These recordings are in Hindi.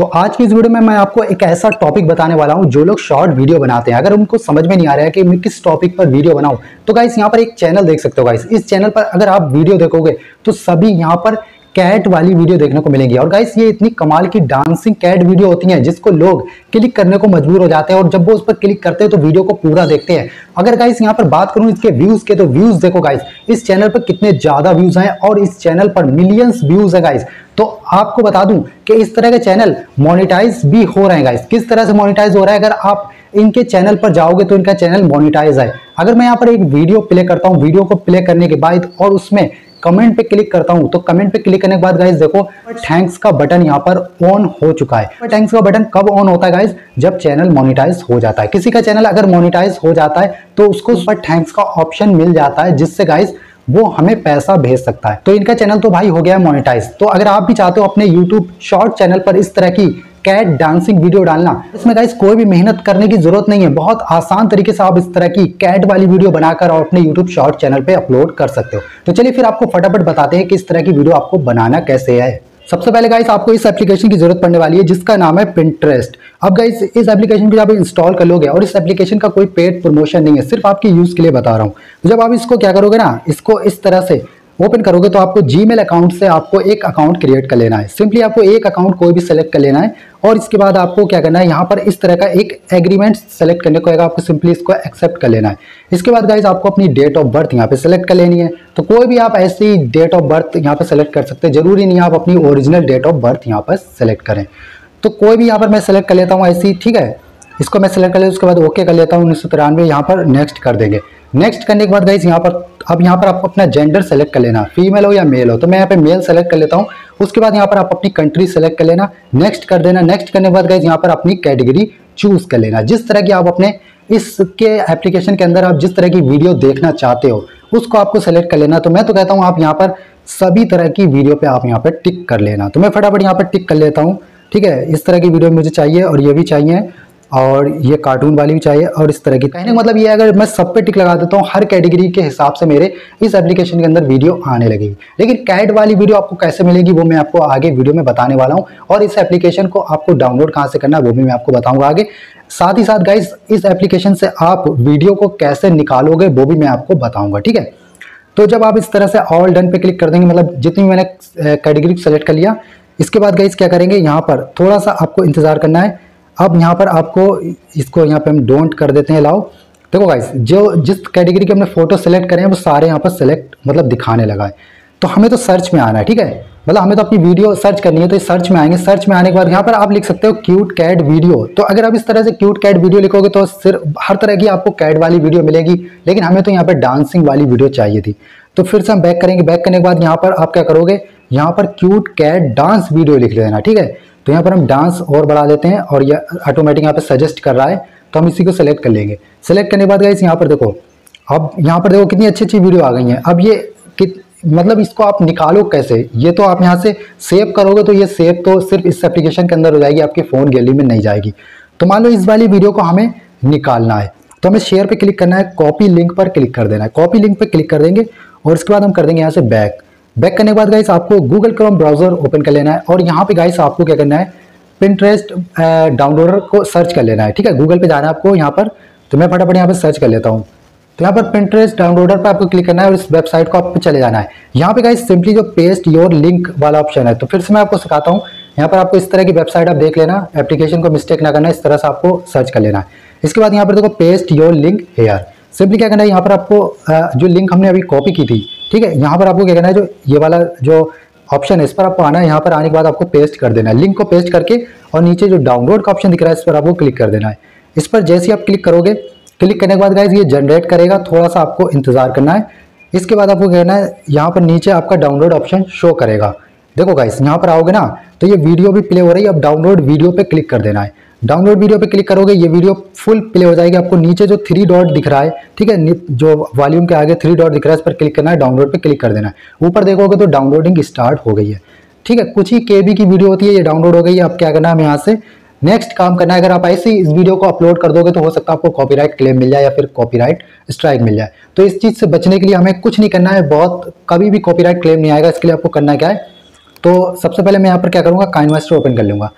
तो आज की इस वीडियो में मैं आपको एक ऐसा टॉपिक बताने वाला हूं जो लोग शॉर्ट वीडियो बनाते हैं, अगर उनको समझ में नहीं आ रहा है कि मैं किस टॉपिक पर वीडियो बनाऊं, तो गाइस यहाँ पर एक चैनल देख सकते हो। गाइस इस चैनल पर अगर आप वीडियो देखोगे तो सभी यहाँ पर कैट वाली वीडियो देखने को मिलेगी। और गाइस ये इतनी कमाल की डांसिंग कैट वीडियो होती हैं जिसको लोग क्लिक करने को मजबूर हो जाते हैं, और जब वो उस पर क्लिक करते हैं तो वीडियो को पूरा देखते हैं। अगर गाइस यहाँ पर बात करूं इसके व्यूज के, तो व्यूज देखो गाइस इस चैनल पर कितने ज्यादा व्यूज हैं और इस चैनल पर मिलियंस व्यूज है गाइस। तो आपको बता दूं कि इस तरह के चैनल मोनेटाइज भी हो रहे हैं गाइस। किस तरह से मोनेटाइज हो रहा है, अगर आप इनके चैनल पर जाओगे तो इनका चैनल मोनेटाइज है। अगर मैं यहाँ पर एक वीडियो प्ले करता हूँ, वीडियो को प्ले करने के बाद और उसमें कमेंट पे क्लिक करता हूं, तो कमेंट पे क्लिक करने के बाद गाइस देखो थैंक्स का बटन यहाँ पर ऑन हो चुका है। थैंक्स का बटन कब ऑन होता है गाइस, जब चैनल मोनेटाइज हो जाता है। किसी का चैनल अगर मोनेटाइज हो जाता है तो उसको उस पर थैंक्स का ऑप्शन मिल जाता है, जिससे गाइस वो हमें पैसा भेज सकता है। तो इनका चैनल तो भाई हो गया है मोनेटाइज। तो अगर आप भी चाहते हो अपने यूट्यूब शॉर्ट चैनल पर इस तरह की कैट डांसिंग वीडियो डालना, इसमें गाइस कोई भी मेहनत करने की जरूरत नहीं है। बहुत आसान तरीके से आप इस तरह की कैट वाली वीडियो बनाकर और अपने यूट्यूब शॉर्ट चैनल पे अपलोड कर सकते हो। तो चलिए फिर आपको फटाफट बताते हैं कि इस तरह की वीडियो आपको बनाना कैसे है। सबसे पहले गाइस आपको इस एप्लीकेशन की जरूरत पड़ने वाली है जिसका नाम है पिंटरेस्ट। अब गाइस इस एप्लीकेशन को जब आप इंस्टॉल कर लोगे, और इस एप्लीकेशन का कोई पेड प्रमोशन नहीं है, सिर्फ आपके यूज के लिए बता रहा हूँ। तो जब आप इसको क्या करोगे ना, इसको इस तरह से ओपन करोगे तो आपको जीमेल अकाउंट से आपको एक अकाउंट क्रिएट कर लेना है। सिंपली आपको एक अकाउंट कोई भी सेलेक्ट कर लेना है, और इसके बाद आपको क्या करना है, यहाँ पर इस तरह का एक एग्रीमेंट सेलेक्ट करने को आएगा, आपको सिंपली इसको एक्सेप्ट कर लेना है। इसके बाद गाइस आपको अपनी डेट ऑफ बर्थ यहाँ पे सेलेक्ट कर लेनी है। तो कोई भी आप ऐसी डेट ऑफ बर्थ यहाँ पे सेलेक्ट कर सकते हैं, जरूरी नहीं आप अपनी ओरिजिनल डेट ऑफ बर्थ यहाँ पर सेलेक्ट करें। तो कोई भी यहाँ पर मैं सेलेक्ट कर लेता हूँ ऐसी, ठीक है। इसको मैं सेलेक्ट कर लेता हूँ, उसके बाद ओके कर लेता हूँ। 1993 यहाँ पर नेक्स्ट कर देंगे। नेक्स्ट करने के बाद गाइस यहाँ पर अब यहाँ पर आपको अपना जेंडर सेलेक्ट कर लेना, फीमेल हो या मेल हो। तो मैं यहाँ पे मेल सेलेक्ट कर लेता हूँ। उसके बाद यहाँ पर आप अपनी कंट्री सेलेक्ट कर लेना, नेक्स्ट कर देना। नेक्स्ट करने के बाद गाइस यहाँ पर अपनी कैटेगरी चूज कर लेना। जिस तरह की आप अपने इसके एप्लीकेशन के अंदर आप जिस तरह की वीडियो देखना चाहते हो उसको आपको सेलेक्ट कर लेना। तो मैं तो कहता हूँ आप यहाँ पर सभी तरह की वीडियो पे आप यहाँ पर टिक कर लेना। तो मैं फटाफट यहाँ पर टिक कर लेता हूँ, ठीक है। इस तरह की वीडियो मुझे चाहिए, और ये भी चाहिए, और ये कार्टून वाली भी चाहिए, और इस तरह की। कहने का मतलब ये है अगर मैं सब पे टिक लगा देता हूँ हर कैटेगरी के हिसाब से मेरे इस एप्लीकेशन के अंदर वीडियो आने लगेगी। लेकिन कैट वाली वीडियो आपको कैसे मिलेगी वो मैं आपको आगे वीडियो में बताने वाला हूँ, और इस एप्लीकेशन को आपको डाउनलोड कहाँ से करना है वो भी मैं आपको बताऊंगा आगे। साथ ही साथ गाइस इस एप्लीकेशन से आप वीडियो को कैसे निकालोगे वो भी मैं आपको बताऊंगा, ठीक है। तो जब आप इस तरह से ऑल डन पे क्लिक कर देंगे, मतलब जितनी मैंने कैटेगरी सेलेक्ट कर लिया, इसके बाद गाइस क्या करेंगे, यहाँ पर थोड़ा सा आपको इंतजार करना है। अब यहाँ पर आपको इसको यहाँ पे हम डोंट कर देते हैं, लाओ। देखो गाइस जो जिस कैटेगरी के हमने फोटो सेलेक्ट करें हैं वो सारे यहाँ पर सेलेक्ट मतलब दिखाने लगा है। तो हमें तो सर्च में आना है, ठीक है। मतलब हमें तो अपनी वीडियो सर्च करनी है, तो सर्च में आएंगे। सर्च में आने के बाद यहाँ पर आप लिख सकते हो क्यूट कैट वीडियो। तो अगर आप इस तरह से क्यूट कैट वीडियो लिखोगे तो सिर्फ हर तरह की आपको कैट वाली वीडियो मिलेगी, लेकिन हमें तो यहाँ पर डांसिंग वाली वीडियो चाहिए थी। तो फिर से हम बैक करेंगे। बैक करने के बाद यहाँ पर आप क्या करोगे, यहाँ पर क्यूट कैट डांस वीडियो लिख लेना, ठीक है। तो यहाँ पर हम डांस और बढ़ा लेते हैं, और ये ऑटोमेटिक यहाँ पे सजेस्ट कर रहा है, तो हम इसी को सेलेक्ट कर लेंगे। सेलेक्ट करने के बाद गाइस यहाँ पर देखो, अब यहाँ पर देखो कितनी अच्छी अच्छी वीडियो आ गई हैं। अब ये मतलब इसको आप निकालो कैसे, ये तो आप यहाँ से सेव करोगे तो ये सेव तो सिर्फ इस एप्लीकेशन के अंदर हो जाएगी, आपकी फ़ोन गैलरी में नहीं जाएगी। तो मान लो इस वाली वीडियो को हमें निकालना है, तो हमें शेयर पे क्लिक करना है, कॉपी लिंक पर क्लिक कर देना है। कॉपी लिंक पर क्लिक कर देंगे, और इसके बाद हम कर देंगे यहाँ से बैक। बैक करने के बाद गाइस आपको गूगल क्रोम ब्राउजर ओपन कर लेना है, और यहाँ पे गाइस आपको क्या करना है, पिंटरेस्ट डाउनलोडर को सर्च कर लेना है, ठीक है। गूगल पे जाना है आपको यहाँ पर। तो मैं फटाफट यहाँ पे सर्च कर लेता हूँ। तो यहाँ पर पिंटरेस्ट डाउनलोडर पर आपको क्लिक करना है, और इस वेबसाइट को आपको चले जाना है। यहाँ पे गाइस सिंपली जो पेस्ट योर लिंक वाला ऑप्शन है, तो फिर से मैं आपको सिखाता हूँ। यहाँ पर आपको इस तरह की वेबसाइट आप देख लेना, एप्लीकेशन को मिस्टेक ना करना, इस तरह से आपको सर्च कर लेना है। इसके बाद यहाँ पर देखो paste your link here. Simply क्या करना है, यहाँ पर आपको जो लिंक हमने अभी कॉपी की थी, ठीक है, यहाँ पर आपको क्या करना है, जो ये वाला जो ऑप्शन है इस पर आपको आना है। यहाँ पर आने के बाद आपको पेस्ट कर देना है, लिंक को पेस्ट करके, और नीचे जो डाउनलोड का ऑप्शन दिख रहा है इस पर आपको क्लिक कर देना है। इस पर जैसे ही आप क्लिक करोगे, क्लिक करने के बाद गाइस ये जनरेट करेगा, थोड़ा सा आपको इंतजार करना है। इसके बाद आपको कहना है, यहाँ पर नीचे आपका डाउनलोड ऑप्शन शो करेगा। देखो गाइस यहाँ पर आओगे ना, तो ये वीडियो भी प्ले हो रही है। अब डाउनलोड वीडियो पे क्लिक कर देना है। डाउनलोड वीडियो पे क्लिक करोगे, ये वीडियो फुल प्ले हो जाएगी। आपको नीचे जो 3 डॉट दिख रहा है, ठीक है, जो वॉल्यूम के आगे 3 डॉट दिख रहा है, इस पर क्लिक करना है, डाउनलोड पे क्लिक कर देना है। ऊपर देखोगे तो डाउनलोडिंग स्टार्ट हो गई है, ठीक है। कुछ ही केबी की वीडियो होती है, ये डाउनलोड हो गई है। अब क्या करना है, हमें यहाँ से नेक्स्ट काम करना है। अगर आप ऐसे ही इस वीडियो को अपलोड कर दोगे तो हो सकता है आपको कॉपीराइट क्लेम मिल जाए या फिर कॉपीराइट स्ट्राइक मिल जाए। तो इस चीज़ से बचने के लिए हमें कुछ नहीं करना है, बहुत कभी भी कॉपीराइट क्लेम नहीं आएगा। इसके लिए आपको करना क्या है, तो सबसे पहले मैं यहाँ पर क्या करूँगा, काइनमास्टर ओपन कर लूँगा।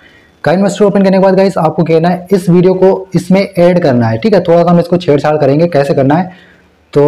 काइन मास्टर ओपन करने के बाद गाइस आपको कहना है इस वीडियो को इसमें ऐड करना है, ठीक है। थोड़ा सा हम इसको छेड़छाड़ करेंगे, कैसे करना है तो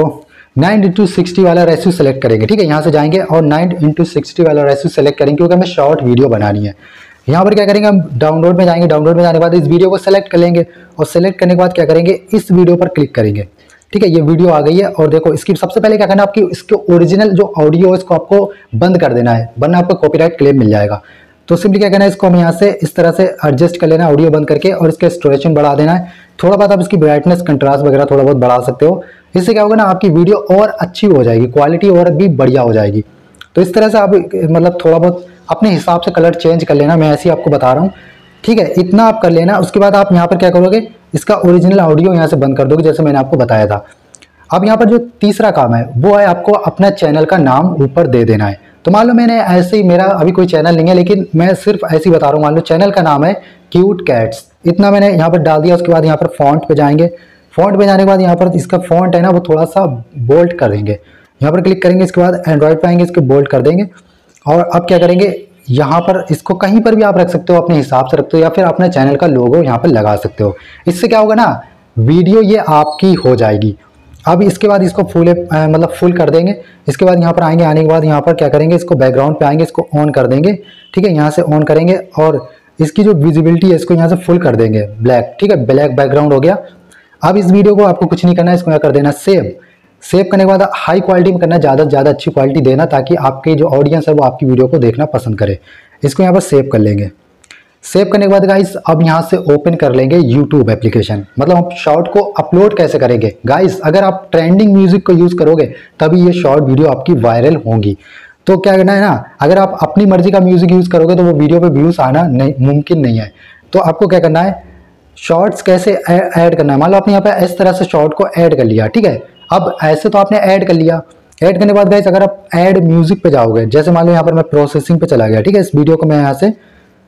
9:60 वाला रेशियो सेलेक्ट करेंगे, ठीक है। यहाँ से जाएंगे और 9:60 वाला रेशियो सेलेक्ट करेंगे क्योंकि हमें शॉर्ट वीडियो बनानी है। यहाँ पर क्या करेंगे, हम डाउनलोड में जाएंगे, डाउनलोड में जाने के बाद इस वीडियो को सेलेक्ट कर लेंगे और सेलेक्ट करने के बाद क्या करेंगे, इस वीडियो पर क्लिक करेंगे, ठीक है। ये वीडियो आ गई है और देखो इसकी सबसे पहले क्या करना है, आपकी इसके ओरिजिनल जो ऑडियो है इसको आपको बंद कर देना है, वरना आपको कॉपीराइट क्लेम मिल जाएगा। तो सिंपली क्या करना है, इसको हम यहाँ से इस तरह से एडजस्ट कर लेना है ऑडियो बंद करके और इसके स्टोरेशन बढ़ा देना है। थोड़ा बहुत आप इसकी ब्राइटनेस कंट्रास्ट वगैरह थोड़ा बहुत बढ़ा सकते हो। इससे क्या होगा ना, आपकी वीडियो और अच्छी हो जाएगी, क्वालिटी और भी बढ़िया हो जाएगी। तो इस तरह से आप मतलब थोड़ा बहुत अपने हिसाब से कलर चेंज कर लेना, मैं ऐसे ही आपको बता रहा हूँ, ठीक है। इतना आप कर लेना। उसके बाद आप यहाँ पर क्या करोगे, इसका ओरिजिनल ऑडियो यहाँ से बंद कर दोगे जैसे मैंने आपको बताया था। अब यहाँ पर जो तीसरा काम है वो है आपको अपना चैनल का नाम ऊपर दे देना है। तो मान लो मैंने ऐसे ही, मेरा अभी कोई चैनल नहीं है लेकिन मैं सिर्फ ऐसे ही बता रहा हूँ, मान लो चैनल का नाम है क्यूट कैट्स, इतना मैंने यहाँ पर डाल दिया। उसके बाद यहाँ पर फॉन्ट पे जाएंगे, फॉन्ट पे जाने के बाद यहाँ पर इसका फॉन्ट है ना वो थोड़ा सा बोल्ड करेंगे, यहाँ पर क्लिक करेंगे। इसके बाद एंड्रॉइड पे आएंगे, इसको बोल्ड कर देंगे। और अब क्या करेंगे, यहाँ पर इसको कहीं पर भी आप रख सकते हो, अपने हिसाब से रखते हो या फिर अपने चैनल का लोगो यहाँ पर लगा सकते हो। इससे क्या होगा ना, वीडियो ये आपकी हो जाएगी। अब इसके बाद इसको मतलब फुल कर देंगे। इसके बाद यहाँ पर आएंगे, आने के बाद यहाँ पर क्या करेंगे, इसको बैकग्राउंड पे आएंगे, इसको ऑन कर देंगे, ठीक है। यहाँ से ऑन करेंगे और इसकी जो विजिबिलिटी है इसको यहाँ से फुल कर देंगे ब्लैक, ठीक है। ब्लैक बैकग्राउंड हो गया। अब इस वीडियो को आपको कुछ नहीं करना है, इसको यहाँ कर देना सेव। सेव करने के बाद हाई क्वालिटी में करना, ज़्यादा से ज़्यादा अच्छी क्वालिटी देना ताकि आपके जो ऑडियंस है वो आपकी वीडियो को देखना पसंद करे। इसको यहाँ पर सेव कर लेंगे। सेव करने के बाद गाइस अब यहाँ से ओपन कर लेंगे यूट्यूब एप्लीकेशन। मतलब हम शॉर्ट को अपलोड कैसे करेंगे गाइस, अगर आप ट्रेंडिंग म्यूजिक को यूज़ करोगे तभी ये शॉर्ट वीडियो आपकी वायरल होंगी। तो क्या करना है ना, अगर आप अपनी मर्जी का म्यूजिक यूज़ करोगे तो वो वीडियो पे व्यूज़ आना मुमकिन नहीं है। तो आपको क्या करना है, शॉर्ट्स कैसे ऐड करना है। मान लो आपने यहाँ पे इस तरह से शॉर्ट को ऐड कर लिया, ठीक है। अब ऐसे तो आपने ऐड कर लिया, ऐड करने के बाद गाइस अगर आप ऐड म्यूजिक पे जाओगे, जैसे मान लो यहाँ पर मैं प्रोसेसिंग पे चला गया, ठीक है। इस वीडियो को मैं यहाँ से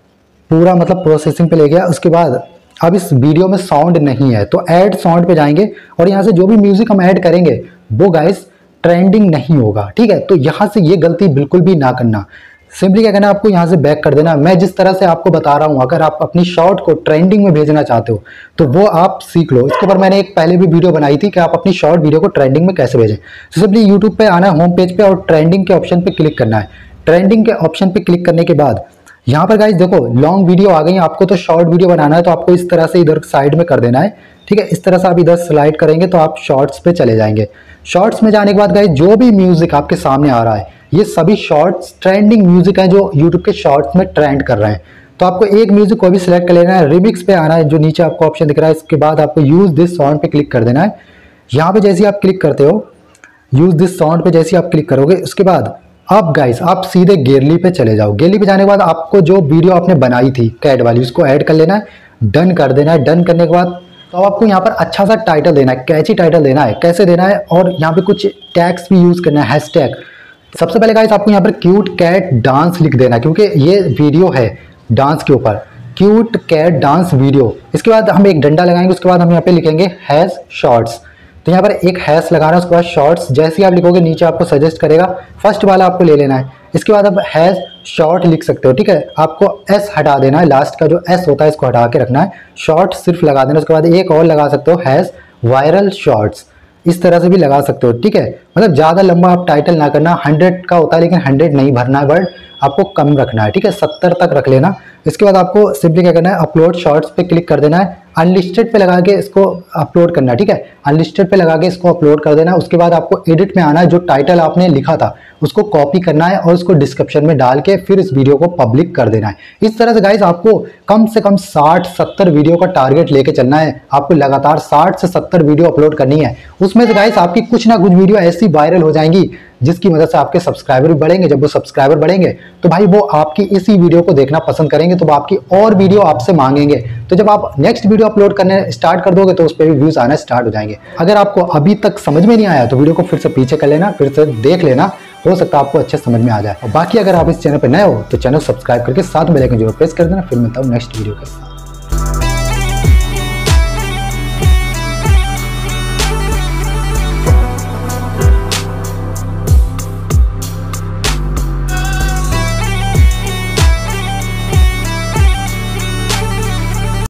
पूरा मतलब प्रोसेसिंग पे ले गया। उसके बाद अब इस वीडियो में साउंड नहीं है तो ऐड साउंड पे जाएंगे और यहाँ से जो भी म्यूजिक हम ऐड करेंगे वो गाइस ट्रेंडिंग नहीं होगा, ठीक है। तो यहाँ से ये गलती बिल्कुल भी ना करना। सिंपली क्या करना, आपको यहाँ से बैक कर देना। मैं जिस तरह से आपको बता रहा हूँ, अगर आप अपनी शॉर्ट को ट्रेंडिंग में भेजना चाहते हो तो वो आप सीख लो। इसके ऊपर मैंने एक पहले भी वीडियो बनाई थी कि आप अपनी शॉर्ट वीडियो को ट्रेंडिंग में कैसे भेजें। तो सिंपली यूट्यूब पे आना है, होम पेज पे, और ट्रेंडिंग के ऑप्शन पे क्लिक करना है। ट्रेंडिंग के ऑप्शन पे क्लिक करने के बाद यहाँ पर गाइस देखो लॉन्ग वीडियो आ गई, आपको तो शॉर्ट वीडियो बनाना है तो आपको इस तरह से इधर साइड में कर देना है, ठीक है। इस तरह से आप इधर स्लाइड करेंगे तो आप शॉर्ट्स पे चले जाएंगे। शॉर्ट्स में जाने के बाद गाइस जो भी म्यूजिक आपके सामने आ रहा है ये सभी शॉर्ट्स ट्रेंडिंग म्यूजिक है जो यूट्यूब के शॉर्ट्स में ट्रेंड कर रहे हैं। तो आपको एक म्यूजिक को भी सिलेक्ट कर लेना है, रिमिक्स पे आना है जो नीचे आपको ऑप्शन दिख रहा है। इसके बाद आपको यूज दिस साउंड पे क्लिक कर देना है। यहाँ पे जैसे आप क्लिक करते हो यूज दिस साउंड पे, जैसे आप क्लिक करोगे उसके बाद अब गाइस आप सीधे गैलरी पे चले जाओ। गैलरी पे जाने के बाद आपको जो वीडियो आपने बनाई थी कैट वाली उसको ऐड कर लेना है, डन कर देना है। डन करने के बाद तो आपको यहाँ पर अच्छा सा टाइटल देना है, कैची टाइटल देना है। कैसे देना है, और यहाँ पे कुछ टैग्स भी यूज करना है, हैशटैग। सबसे पहले गाइस आपको यहाँ पर क्यूट कैट डांस लिख देना क्योंकि ये वीडियो है डांस के ऊपर, क्यूट कैट डांस वीडियो। इसके बाद हम एक डंडा लगाएंगे, उसके बाद हम यहाँ पे लिखेंगे हैश शॉर्ट्स। तो यहाँ पर एक हैश लगाना है, उसके बाद शॉर्ट्स जैसे ही आप लिखोगे नीचे आपको सजेस्ट करेगा, फर्स्ट वाला आपको ले लेना है। इसके बाद आप हैश शॉर्ट लिख सकते हो, ठीक है। आपको एस हटा देना है, लास्ट का जो एस होता है इसको हटा के रखना है, शॉर्ट सिर्फ लगा देना। उसके बाद एक और लगा सकते हो हैश वायरल शॉर्ट्स, इस तरह से भी लगा सकते हो, ठीक है। मतलब ज़्यादा लंबा आप टाइटल ना करना, 100 का होता है लेकिन 100 नहीं भरना है, वर्ड आपको कम रखना है, ठीक है। 70 तक रख लेना। इसके बाद आपको सिंपली क्या करना है, अपलोड शॉर्ट्स पे क्लिक कर देना है, अनलिस्टेड पे लगा के इसको अपलोड करना है, ठीक है। अनलिस्टेड पे लगा के इसको अपलोड कर देना है। उसके बाद आपको एडिट में आना है, जो टाइटल आपने लिखा था उसको कॉपी करना है और उसको डिस्क्रिप्शन में डाल के फिर इस वीडियो को पब्लिक कर देना है। इस तरह से गाइस आपको कम से कम 60-70 वीडियो का टारगेट लेके चलना है। आपको लगातार 60 से 70 वीडियो अपलोड करनी है। उसमें से गाइस आपकी कुछ ना कुछ वीडियो ऐसी वायरल हो जाएंगी जिसकी मदद से आपके सब्सक्राइबर भी बढ़ेंगे। जब वो सब्सक्राइबर बढ़ेंगे तो भाई वो आपकी इसी वीडियो को देखना पसंद करेंगे, तो वो आपकी और वीडियो आपसे मांगेंगे। तो जब आप नेक्स्ट वीडियो अपलोड करने स्टार्ट कर दोगे तो उस पर भी व्यूज आना स्टार्ट हो जाएंगे। अगर आपको अभी तक समझ में नहीं आया तो वीडियो को फिर से पीछे कर लेना, फिर से देख लेना, हो सकता है आपको अच्छे समझ में आ जाए। और बाकी अगर आप इस चैनल पर नए हो तो चैनल सब्सक्राइब करके साथ में बेल आइकन जरूर प्रेस कर देना। फिर मिलता हूँ नेक्स्ट वीडियो के साथ।